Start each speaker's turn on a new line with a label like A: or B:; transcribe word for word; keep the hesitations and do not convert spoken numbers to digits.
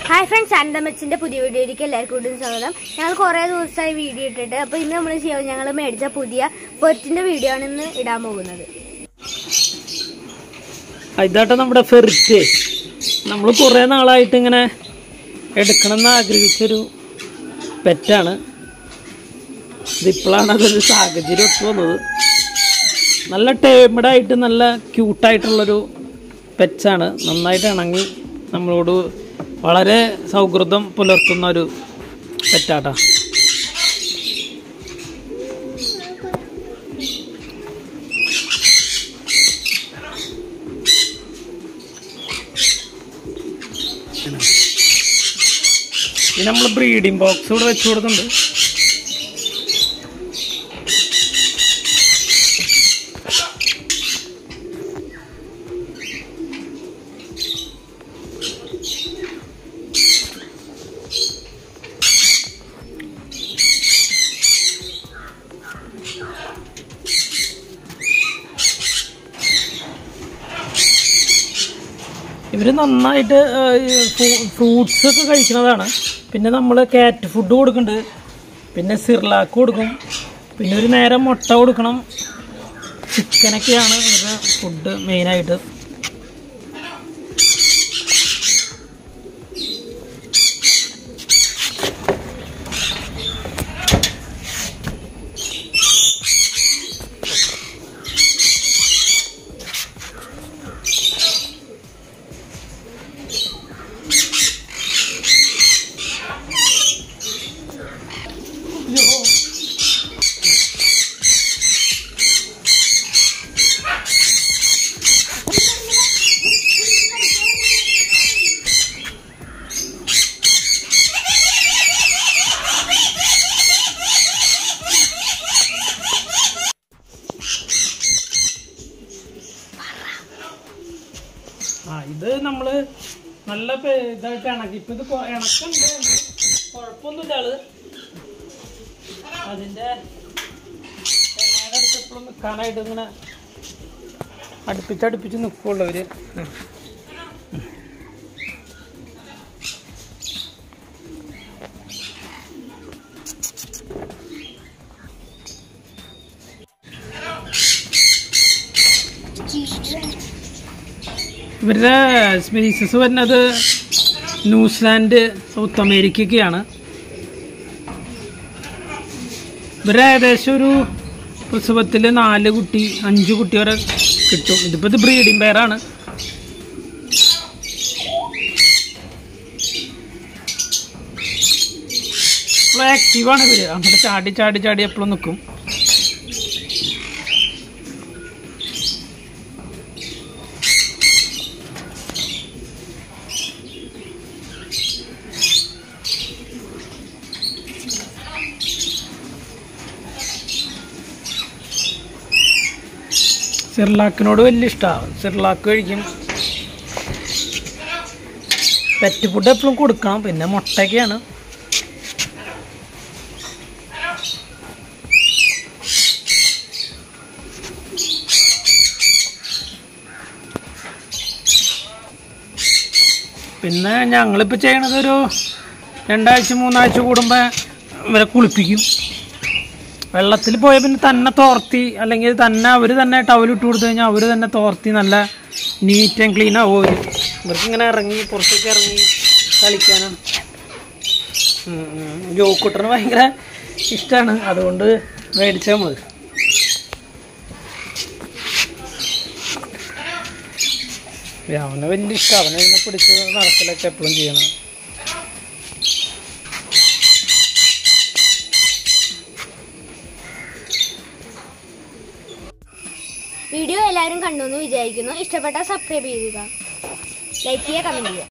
A: Hi friends, Andamachinte പുതിയ വീഡിയോയിലേക്ക് എല്ലാവർക്കും സ്വാഗതം. ഞങ്ങൾ കുറേ ദിവസമായി വീഡിയോ ഇട്ടിട്ട് അപ്പോൾ ഇന്ന് നമ്മൾ ചെയ്യാൻ ഞങ്ങൾ മേടിച്ച പുതിയ ഫെർറ്റിന്റെ വീഡിയോ ആണ് ഇന്ന് ഇടാൻ പോകുന്നത്.
B: ഇതാട്ടോ നമ്മുടെ ഫെർറ്റ്. നമ്മൾ കുറേ നാളായിട്ട് ഇങ്ങനെ എടുക്കണമെന്ന് ആഗ്രഹിച്ചൊരു പെറ്റാണ്. ഇതിപ്പോഴാണ് അതൊരു സാഹചര്യം ഒത്തു വന്നത്. നല്ല ടേമഡായിട്ട് നല്ല ക്യൂട്ടായിട്ടുള്ളൊരു പെറ്റാണ്. നന്നായിട്ട് ഇണങ്ങി നമ്മളോട് വളരെ സൗഹൃദം പുലർത്തുന്ന ഒരു പെറ്റാട്ടാ. ഇത് നമ്മൾ ബ്രീഡിംഗ് ബോക്സ് ഇവിടെ വെച്ചു കൊടുക്കുന്നുണ്ട്. ഇവർ നന്നായിട്ട് ഫ്രൂട്ട്സ് ഒക്കെ കഴിക്കുന്നതാണ്. പിന്നെ നമ്മൾ ക്യാറ്റ് ഫുഡ് കൊടുക്കുന്നുണ്ട്, പിന്നെ സിർലാക്ക് കൊടുക്കും, പിന്നെ ഒരു നേരം മുട്ട കൊടുക്കണം. ചിക്കനൊക്കെയാണ് ഇവരുടെ ഫുഡ് മെയിനായിട്ട്. ആ ഇത് നമ്മൾ നല്ല ഇതായിട്ട് ഇണക്കി. ഇപ്പം ഇത് ഇണക്കുണ്ട്, കുഴപ്പമൊന്നുമില്ല. ആള് അതിൻ്റെ അടുത്ത് എപ്പോഴും നിൽക്കാനായിട്ട് ഇങ്ങനെ അടുപ്പിച്ചടുപ്പിച്ച് നിൽക്കുള്ളൂ അവർ. ഇവരുടെ സ്പീസസ് വരുന്നത് ന്യൂസിലാൻഡ്, സൗത്ത് അമേരിക്കയൊക്കെയാണ്. ഇവരെ ഏകദേശം ഒരു പ്രസവത്തിൽ നാല് കുട്ടി അഞ്ച് കുട്ടി വരെ കിട്ടും. ഇതിപ്പോൾ ഇത് ബ്രീഡിംഗ് പെയറാണ്. ഇപ്പോൾ ആക്റ്റീവാണ് ഇവർ. അങ്ങോട്ട് ചാടി ചാടി ചാടി എപ്പോഴും നിൽക്കും. സിർലാക്കിനോട് വലിയ ഇഷ്ടമാണ്. സിർലാക്ക് കഴിക്കും. പെറ്റ് ഫുഡ് എപ്പോഴും കൊടുക്കണം. പിന്നെ മുട്ടയൊക്കെയാണ്. പിന്നെ ഞങ്ങളിപ്പോൾ ചെയ്യണത് ഒരു രണ്ടാഴ്ച മൂന്നാഴ്ച കൂടുമ്പോൾ ഇവരെ കുളിപ്പിക്കും. വെള്ളത്തിൽ പോയ പിന്നെ തന്നെ തോർത്തി, അല്ലെങ്കിൽ തന്നെ അവർ തന്നെ ടവലിട്ട് കൊടുത്തു കഴിഞ്ഞാൽ അവർ തന്നെ തോർത്തി നല്ല നീറ്റ് ആൻഡ് ക്ലീൻ ആവും. അവർ ഇവർക്കിങ്ങനെ ഇറങ്ങി പുറത്തേക്ക് ഇറങ്ങി കളിക്കാനാണ്. ജോക്കുട്ടന് ഭയങ്കര ഇഷ്ടമാണ്, അതുകൊണ്ട് മേടിച്ചാൽ മതി. അവനെ വലിയ ഇഷ്ടം. അവനെ ഇതിനെ പിടിച്ച് നടക്കലൊക്കെ എപ്പോഴും ചെയ്യണം.
A: വീഡിയോ എല്ലാവരും കണ്ടു എന്ന് വിചാരിക്കുന്നു. ഇഷ്ടപ്പെട്ടാൽ സബ്സ്ക്രൈബ് ചെയ്യുക, ലൈക്ക് ചെയ്യുക, കമൻറ്റ് ചെയ്യുക.